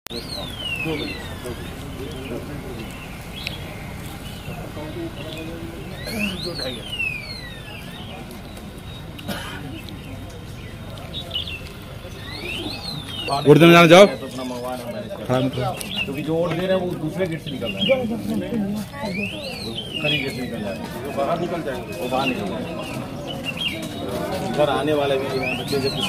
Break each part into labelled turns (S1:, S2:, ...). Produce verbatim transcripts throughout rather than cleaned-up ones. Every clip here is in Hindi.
S1: वोट देने जाना जाओ।
S2: क्योंकि जो वोट दे रहे हैं वो दूसरे गेट से निकल रहा है, खरी गेट से निकल रहा है, जो बाहर निकल जाएंगे वो बाहर निकल जाएंगे। इधर आने वाले भी बच्चे जब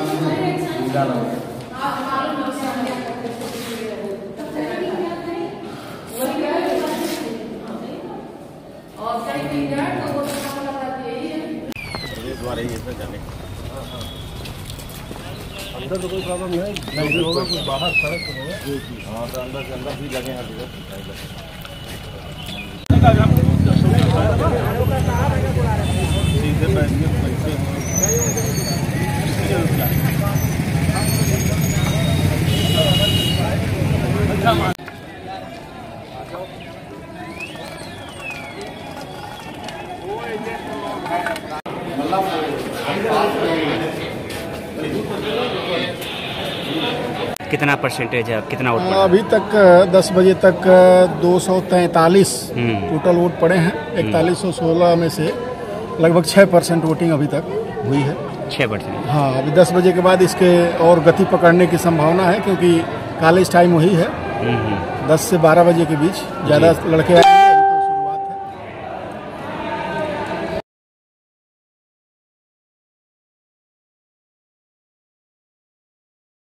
S2: द्वारा ही जाने अंदर तो कोई प्रॉब्लम नहीं है, नहीं होगा कुछ बाहर सड़क तो होगा। हाँ तो अंदर से अंदर भी लगे हैं सीधे बैठ के पैसे
S3: कितना परसेंटेज है, कितना वोट पड़ा?
S4: अभी तक दस बजे तक दो सौ तैंतालीस टोटल वोट पड़े हैं। इकतालीस सौ सोलह में से लगभग छः परसेंट वोटिंग अभी तक हुई है।
S3: छः परसेंट
S4: हाँ, अभी दस बजे के बाद इसके और गति पकड़ने की संभावना है, क्योंकि कॉलेज टाइम वही है, दस से बारह बजे के बीच ज़्यादा लड़के